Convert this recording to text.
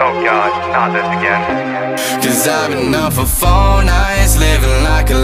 Oh God, not this again. Cause I've been up for 4 nights, living like a